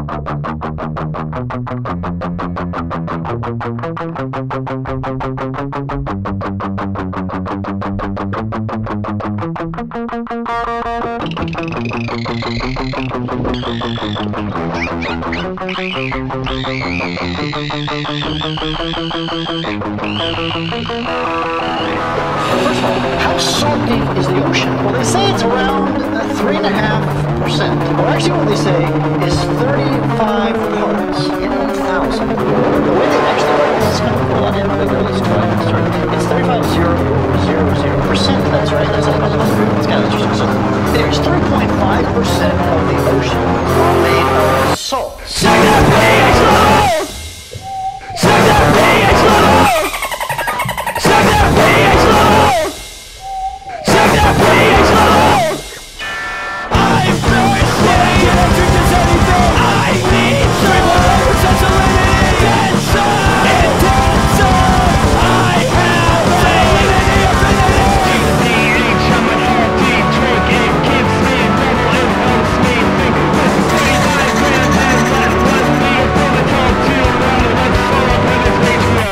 How salty is the ocean? Well, they say it's around 3.5%. Or actually what they say is 35 parts in 1,000. The way they actually write this is kind of cool. I didn't really know this until I started. It's 35,000%. That's right. That's like 100. It's kind of interesting. So there's 3.5% of the ocean are made of salt. Check that pH level! Check that pH level! Check that pH level! Check that pH level! I'm very sweaty and I drink this anything. I need 3.5% salinity. Intensive! I have salinity affinity. pH, I'm an RD drink. It gives me a double, it helps me think. 25 grams and that must be a protocol to run what's salt with its ratio.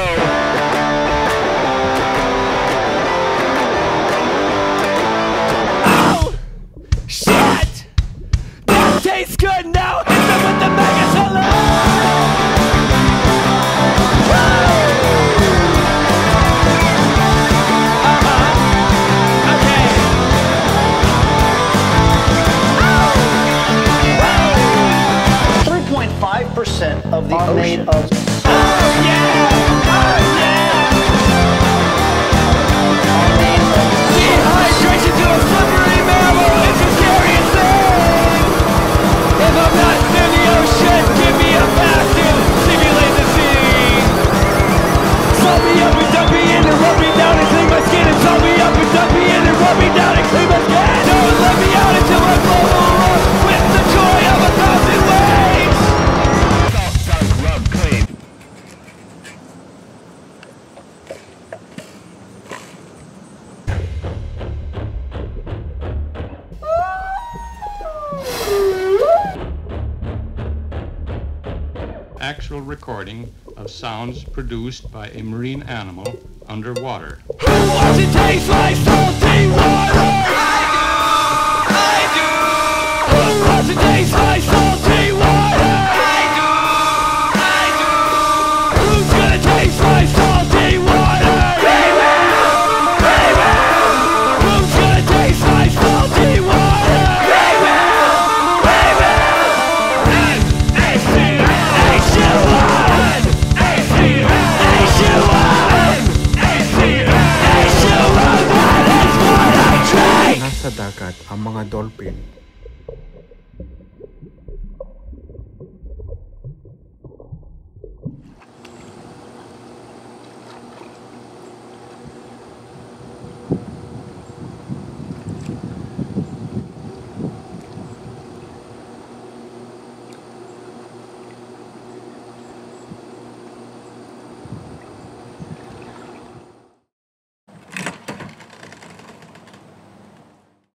Shit! That tastes good now! Hit them with the mega salad! Okay. 3.5% of the ocean made of Oh yeah! Oh yeah! Dehydration to a slippery mammal is the scariest thing! If I'm not in the ocean, give me a bath and simulate the scene! Salt me up and dump me in and rub me down and clean my skin and salt me up and dump me in and rub me down and clean my skin! Don't let me out until I blow up with the joy of 1,000 waves! Salt does rub clean. Actual recording of sounds produced by a marine animal underwater. Who wants to taste like salty water? I do! Who wants to taste like salty water? I do! Who's gonna taste like salty water? We will! Who's gonna taste like salty water? We will! Nasa dagat ang mga dolphin